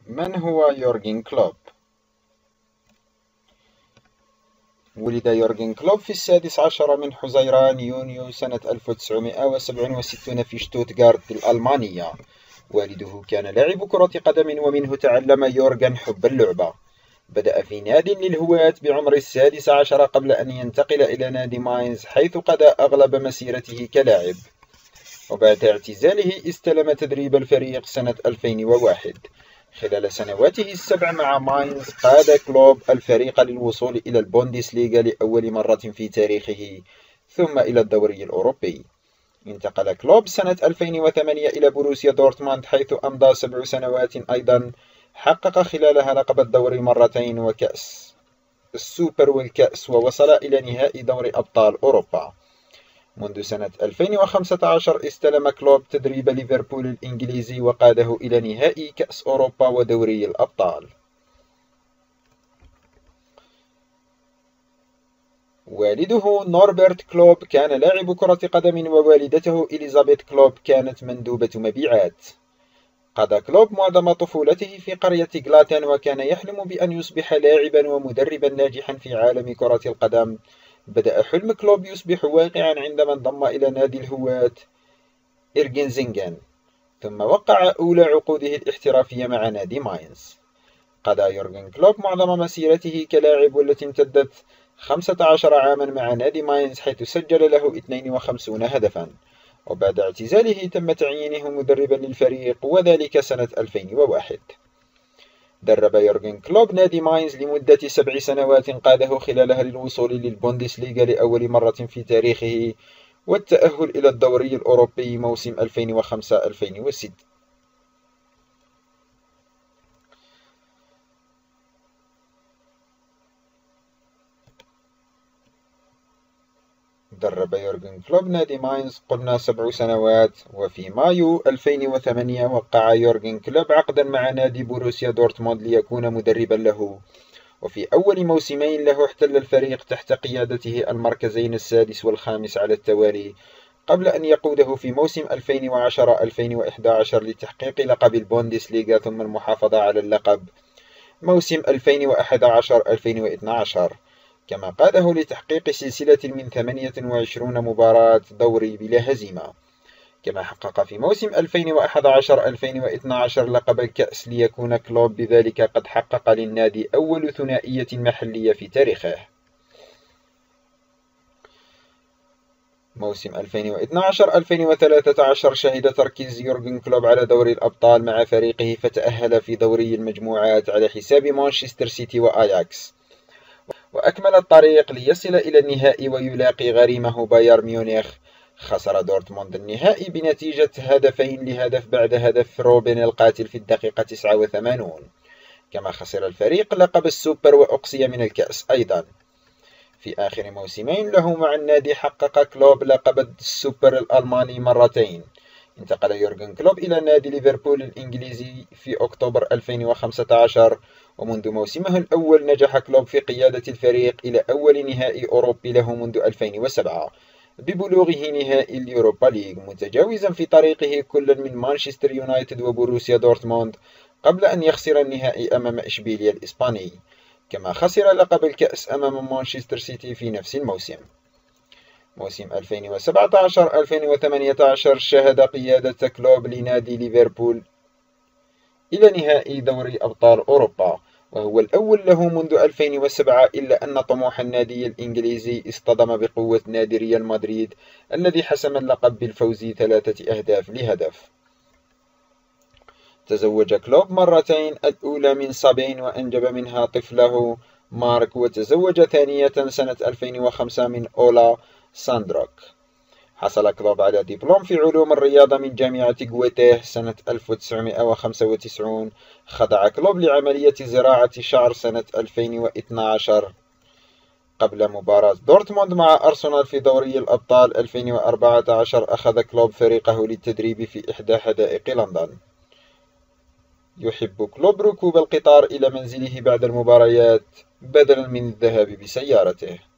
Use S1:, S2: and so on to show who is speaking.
S1: من هو يورجن كلوب؟ ولد يورجن كلوب في 16 من حزيران يونيو سنة 1967 في شتوتغارت الألمانية. والده كان لاعب كرة قدم ومنه تعلم يورجن حب اللعبة. بدأ في ناد للهواة بعمر 16 قبل أن ينتقل إلى نادي ماينز حيث قضى أغلب مسيرته كلاعب، وبعد اعتزاله استلم تدريب الفريق سنة 2001. خلال سنواته السبع مع ماينز قاد كلوب الفريق للوصول إلى البوندسليغا لأول مرة في تاريخه ثم إلى الدوري الأوروبي. انتقل كلوب سنة 2008 إلى بروسيا دورتموند حيث أمضى 7 سنوات أيضا، حقق خلالها لقب الدوري مرتين وكأس السوبر والكأس، ووصل إلى نهائي دوري أبطال أوروبا. منذ سنة 2015 استلم كلوب تدريب ليفربول الإنجليزي وقاده إلى نهائي كأس أوروبا ودوري الأبطال. والده نوربرت كلوب كان لاعب كرة قدم، ووالدته إليزابيث كلوب كانت مندوبة مبيعات. قضى كلوب معظم طفولته في قرية غلاتن، وكان يحلم بأن يصبح لاعبا ومدربا ناجحا في عالم كرة القدم. بدأ حلم كلوب يصبح واقعا عندما انضم إلى نادي الهواة إرجنزينغن، ثم وقع أولى عقوده الاحترافية مع نادي ماينز. قضى يورجن كلوب معظم مسيرته كلاعب والتي امتدت 15 عاما مع نادي ماينز حيث سجل له 52 هدفا، وبعد اعتزاله تم تعيينه مدربا للفريق وذلك سنة 2001. درب يورجن كلوب نادي ماينز لمدة 7 سنوات قاده خلالها للوصول للبوندسليغا لأول مرة في تاريخه والتأهل إلى الدوري الأوروبي موسم 2005-2006. درب يورجن كلوب نادي ماينز قلنا 7 سنوات، وفي مايو 2008 وقع يورجن كلوب عقدا مع نادي بوروسيا دورتموند ليكون مدربا له، وفي أول موسمين له احتل الفريق تحت قيادته المركزين السادس والخامس على التوالي، قبل أن يقوده في موسم 2010-2011 لتحقيق لقب البوندسليغا ثم المحافظة على اللقب موسم 2011-2012، كما قاده لتحقيق سلسلة من 28 مباراة دوري بلا هزيمة. كما حقق في موسم 2011-2012 لقب الكأس ليكون كلوب بذلك قد حقق للنادي أول ثنائية محلية في تاريخه. موسم 2012-2013 شهد تركيز يورجن كلوب على دوري الأبطال مع فريقه، فتأهل في دوري المجموعات على حساب مانشستر سيتي وآياكس، وأكمل الطريق ليصل إلى النهائي ويلاقي غريمه بايرن ميونخ. خسر دورتموند النهائي بنتيجة 2-1 بعد هدف روبن القاتل في الدقيقة 89. كما خسر الفريق لقب السوبر وأقصي من الكأس أيضا. في آخر موسمين له مع النادي حقق كلوب لقب السوبر الألماني مرتين. انتقل يورجن كلوب إلى نادي ليفربول الإنجليزي في أكتوبر 2015، ومنذ موسمه الأول نجح كلوب في قيادة الفريق إلى أول نهائي أوروبي له منذ 2007 ببلوغه نهائي اليوروبا ليغ، متجاوزا في طريقه كل من مانشستر يونايتد وبروسيا دورتموند قبل أن يخسر النهائي أمام إشبيلية الإسباني. كما خسر لقب الكأس أمام مانشستر سيتي في نفس الموسم. موسم 2017-2018 شهد قيادة كلوب لنادي ليفربول إلى نهائي دوري أبطال أوروبا، وهو الأول له منذ 2007، إلا أن طموح النادي الإنجليزي اصطدم بقوة نادي ريال مدريد الذي حسم اللقب بالفوز 3-1. تزوج كلوب مرتين، الأولى من صبين وأنجب منها طفله مارك، وتزوج ثانية سنة 2005 من أولا ساندروك. حصل كلوب على دبلوم في علوم الرياضة من جامعة غويته سنة 1995. خضع كلوب لعملية زراعة شعر سنة 2012 قبل مباراة دورتموند مع أرسنال في دوري الأبطال 2014. أخذ كلوب فريقه للتدريب في إحدى حدائق لندن. يحب كلوب ركوب القطار إلى منزله بعد المباريات بدلا من الذهاب بسيارته.